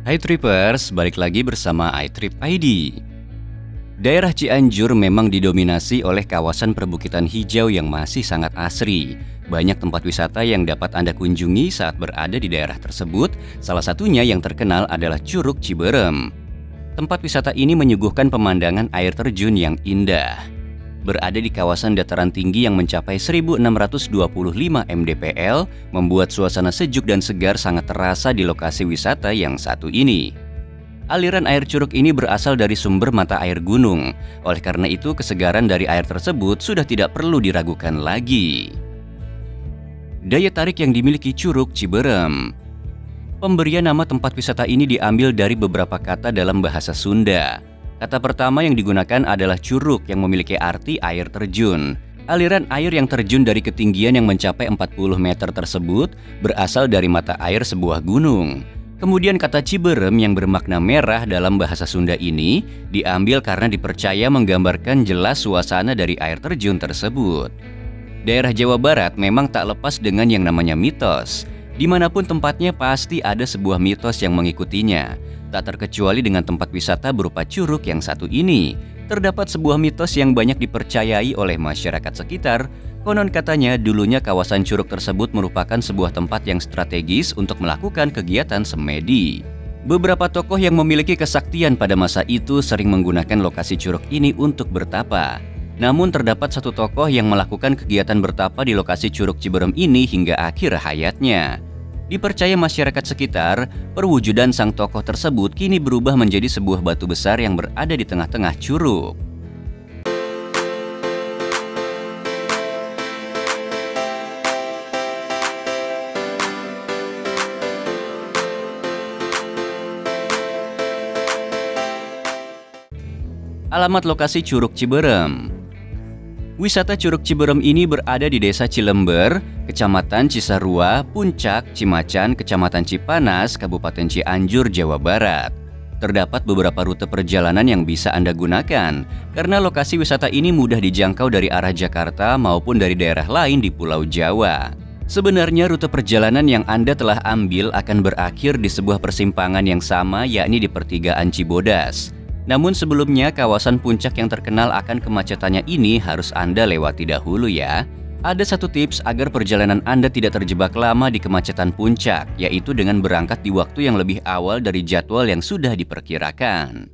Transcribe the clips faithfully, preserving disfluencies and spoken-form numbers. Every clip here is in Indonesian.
Hai Trippers, balik lagi bersama iTrip I D. Daerah Cianjur memang didominasi oleh kawasan perbukitan hijau yang masih sangat asri. Banyak tempat wisata yang dapat Anda kunjungi saat berada di daerah tersebut. Salah satunya yang terkenal adalah Curug Ciberem. Tempat wisata ini menyuguhkan pemandangan air terjun yang indah. Berada di kawasan dataran tinggi yang mencapai seribu enam ratus dua puluh lima mdpl, membuat suasana sejuk dan segar sangat terasa di lokasi wisata yang satu ini. Aliran air curug ini berasal dari sumber mata air gunung. Oleh karena itu, kesegaran dari air tersebut sudah tidak perlu diragukan lagi. Daya tarik yang dimiliki Curug Ciberem. Pemberian nama tempat wisata ini diambil dari beberapa kata dalam bahasa Sunda. Kata pertama yang digunakan adalah curug yang memiliki arti air terjun. Aliran air yang terjun dari ketinggian yang mencapai empat puluh meter tersebut berasal dari mata air sebuah gunung. Kemudian kata Ciberem yang bermakna merah dalam bahasa Sunda ini diambil karena dipercaya menggambarkan jelas suasana dari air terjun tersebut. Daerah Jawa Barat memang tak lepas dengan yang namanya mitos. Dimanapun tempatnya pasti ada sebuah mitos yang mengikutinya. Tak terkecuali dengan tempat wisata berupa curug yang satu ini. Terdapat sebuah mitos yang banyak dipercayai oleh masyarakat sekitar. Konon katanya dulunya kawasan curug tersebut merupakan sebuah tempat yang strategis untuk melakukan kegiatan semedi. Beberapa tokoh yang memiliki kesaktian pada masa itu sering menggunakan lokasi curug ini untuk bertapa. Namun terdapat satu tokoh yang melakukan kegiatan bertapa di lokasi Curug Ciberem ini hingga akhir hayatnya. Dipercaya masyarakat sekitar, perwujudan sang tokoh tersebut kini berubah menjadi sebuah batu besar yang berada di tengah-tengah curug. Alamat lokasi Curug Ciberem. Wisata Curug Ciberem ini berada di Desa Cilember, Kecamatan Cisarua, Puncak, Cimacan, Kecamatan Cipanas, Kabupaten Cianjur, Jawa Barat. Terdapat beberapa rute perjalanan yang bisa Anda gunakan, karena lokasi wisata ini mudah dijangkau dari arah Jakarta maupun dari daerah lain di Pulau Jawa. Sebenarnya rute perjalanan yang Anda telah ambil akan berakhir di sebuah persimpangan yang sama, yakni di pertigaan Cibodas. Namun sebelumnya kawasan puncak yang terkenal akan kemacetannya ini harus Anda lewati dahulu ya. Ada satu tips agar perjalanan Anda tidak terjebak lama di kemacetan puncak, yaitu dengan berangkat di waktu yang lebih awal dari jadwal yang sudah diperkirakan.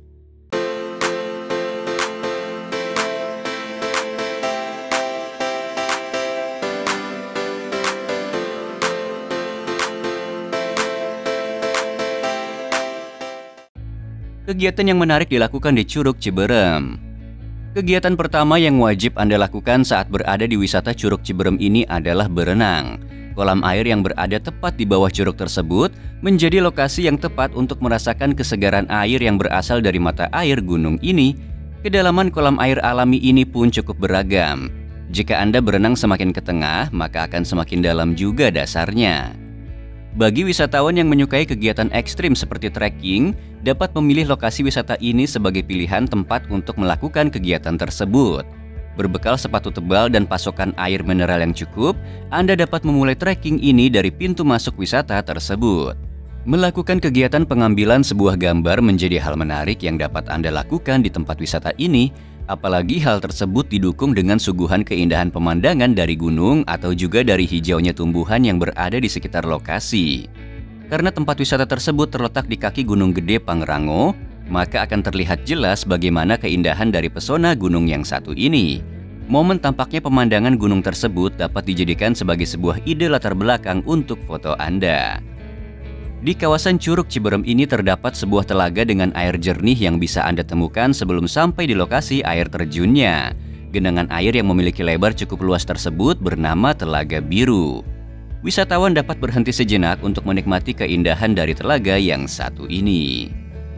Kegiatan yang menarik dilakukan di Curug Ciberem. Kegiatan pertama yang wajib Anda lakukan saat berada di wisata Curug Ciberem ini adalah berenang. Kolam air yang berada tepat di bawah curug tersebut menjadi lokasi yang tepat untuk merasakan kesegaran air yang berasal dari mata air gunung ini. Kedalaman kolam air alami ini pun cukup beragam. Jika Anda berenang semakin ke tengah, maka akan semakin dalam juga dasarnya. Bagi wisatawan yang menyukai kegiatan ekstrim seperti trekking, dapat memilih lokasi wisata ini sebagai pilihan tempat untuk melakukan kegiatan tersebut. Berbekal sepatu tebal dan pasokan air mineral yang cukup, Anda dapat memulai trekking ini dari pintu masuk wisata tersebut. Melakukan kegiatan pengambilan sebuah gambar menjadi hal menarik yang dapat Anda lakukan di tempat wisata ini, apalagi hal tersebut didukung dengan suguhan keindahan pemandangan dari gunung atau juga dari hijaunya tumbuhan yang berada di sekitar lokasi. Karena tempat wisata tersebut terletak di kaki Gunung Gede Pangrango, maka akan terlihat jelas bagaimana keindahan dari pesona gunung yang satu ini. Momen tampaknya pemandangan gunung tersebut dapat dijadikan sebagai sebuah ide latar belakang untuk foto Anda. Di kawasan Curug Ciberem ini terdapat sebuah telaga dengan air jernih yang bisa Anda temukan sebelum sampai di lokasi air terjunnya. Genangan air yang memiliki lebar cukup luas tersebut bernama Telaga Biru. Wisatawan dapat berhenti sejenak untuk menikmati keindahan dari telaga yang satu ini.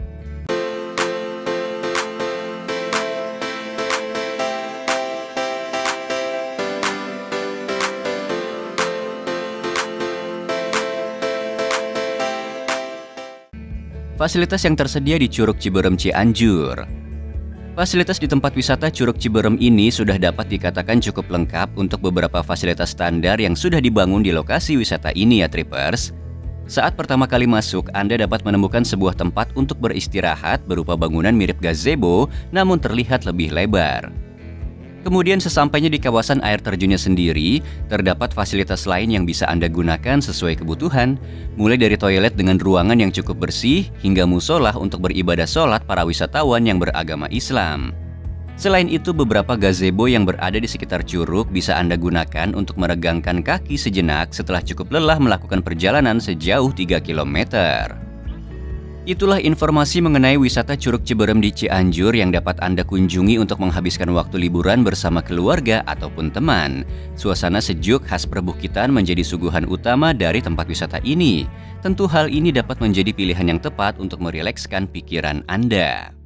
Fasilitas yang tersedia di Curug Ciberem Cianjur. Fasilitas di tempat wisata Curug Ciberem ini sudah dapat dikatakan cukup lengkap untuk beberapa fasilitas standar yang sudah dibangun di lokasi wisata ini ya Trippers. Saat pertama kali masuk, Anda dapat menemukan sebuah tempat untuk beristirahat berupa bangunan mirip gazebo, namun terlihat lebih lebar. Kemudian sesampainya di kawasan air terjunnya sendiri, terdapat fasilitas lain yang bisa Anda gunakan sesuai kebutuhan, mulai dari toilet dengan ruangan yang cukup bersih, hingga musola untuk beribadah sholat para wisatawan yang beragama Islam. Selain itu, beberapa gazebo yang berada di sekitar curug bisa Anda gunakan untuk meregangkan kaki sejenak setelah cukup lelah melakukan perjalanan sejauh tiga kilometer. Itulah informasi mengenai wisata Curug Ciberem di Cianjur yang dapat Anda kunjungi untuk menghabiskan waktu liburan bersama keluarga ataupun teman. Suasana sejuk khas perbukitan menjadi suguhan utama dari tempat wisata ini. Tentu hal ini dapat menjadi pilihan yang tepat untuk merilekskan pikiran Anda.